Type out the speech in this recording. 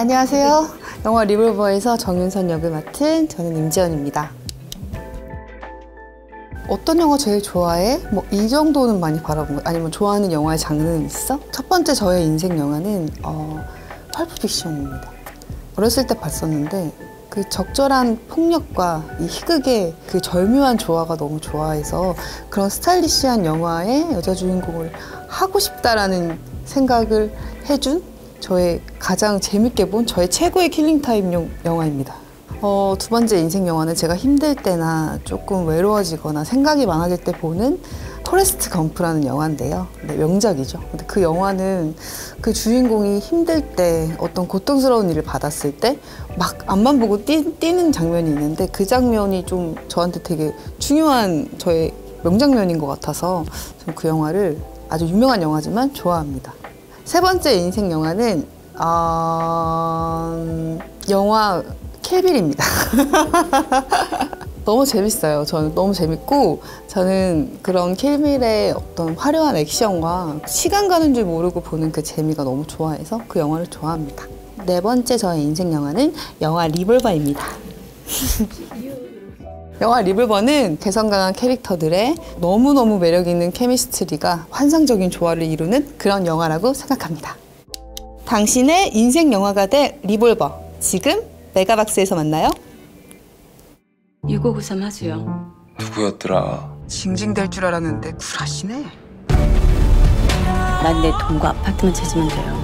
안녕하세요. 영화 리볼버에서 정윤선 역을 맡은 저는 임지연입니다. 어떤 영화 제일 좋아해? 뭐 이 정도는 많이 바라본 거 아니면 좋아하는 영화의 장르는 있어? 첫 번째 저의 인생 영화는 펄프 픽션입니다. 어렸을 때 봤었는데 그 적절한 폭력과 이 희극의 그 절묘한 조화가 너무 좋아해서 그런 스타일리시한 영화의 여자 주인공을 하고 싶다라는 생각을 해준 저의 가장 재밌게 본 저의 최고의 킬링타임 영화입니다. 두 번째 인생 영화는 제가 힘들 때나 조금 외로워지거나 생각이 많아질 때 보는 포레스트 검프라는 영화인데요. 네, 명작이죠. 근데 그 영화는 그 주인공이 힘들 때 어떤 고통스러운 일을 받았을 때 막 앞만 보고 뛰는 장면이 있는데 그 장면이 좀 저한테 되게 중요한 저의 명장면인 것 같아서 저는 그 영화를 아주 유명한 영화지만 좋아합니다. 세 번째 인생 영화는 영화 킬빌입니다. 너무 재밌어요. 저는 너무 재밌고 저는 그런 킬빌의 어떤 화려한 액션과 시간 가는 줄 모르고 보는 그 재미가 너무 좋아해서 그 영화를 좋아합니다. 네 번째 저의 인생 영화는 영화 리볼버입니다. 영화 리볼버는 개성 강한 캐릭터들의 너무너무 매력 있는 케미스트리가 환상적인 조화를 이루는 그런 영화라고 생각합니다. 당신의 인생 영화가 될 리볼버, 지금 메가박스에서 만나요. 6593 하수영. 누구였더라? 징징댈 줄 알았는데 굴하시네. 난 내 돈과 아파트만 찾으면 돼요.